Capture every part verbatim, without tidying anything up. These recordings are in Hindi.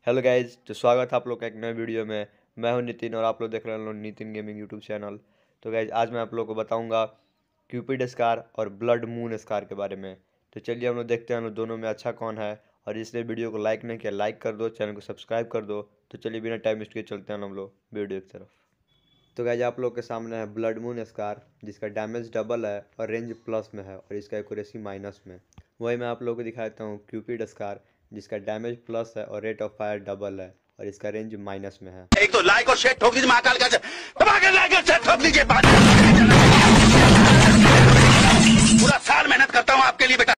हेलो गाइज, तो स्वागत है आप लोग का एक नए वीडियो में। मैं हूं नितिन और आप लोग देख रहे हैं नितिन गेमिंग यूट्यूब चैनल। तो गाइज आज मैं आप लोग को बताऊंगा क्यूपिड स्कार और ब्लड मून स्कार के बारे में। तो चलिए हम लोग देखते हैं हम लोग दोनों में अच्छा कौन है। और जिसने वीडियो को लाइक नहीं किया लाइक कर दो, चैनल को सब्सक्राइब कर दो। तो चलिए बिना टाइम वेस्ट किए चलते हैं हम लोग वीडियो की तरफ। तो गाइज आप लोग के सामने है ब्लड मून स्कार, जिसका डैमेज डबल है और रेंज प्लस में है और इसका एक्यूरेसी माइनस में। वही मैं आप लोगों को दिखाता हूँ क्यूपिड स्कार, जिसका डैमेज प्लस है और रेट ऑफ फायर डबल है और इसका रेंज माइनस में है। एक तो लाइक और शेयर ठोक दीजिए, महाकाल का दबा के लाइक और शेयर ठोक दीजिए। पूरा साल मेहनत करता हूँ आपके लिए बेटा।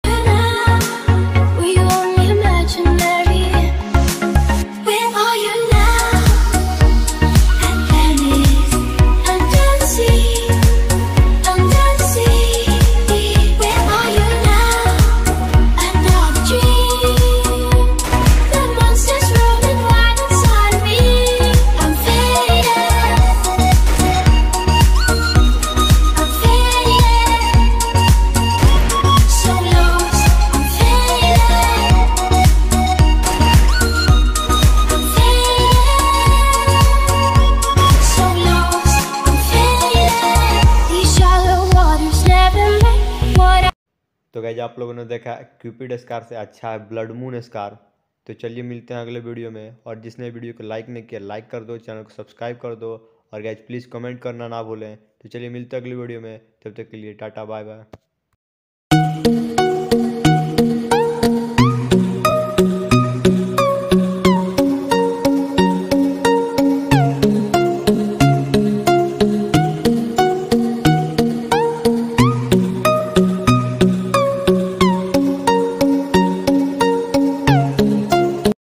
तो गाइज आप लोगों ने देखा क्यूपिड स्कार से अच्छा है ब्लड मून स्कार। तो चलिए मिलते हैं अगले वीडियो में। और जिसने वीडियो को लाइक नहीं किया लाइक कर दो, चैनल को सब्सक्राइब कर दो और गाइज प्लीज़ कमेंट करना ना भूलें। तो चलिए मिलते हैं अगली वीडियो में, तब तक के लिए टाटा बाय बाय।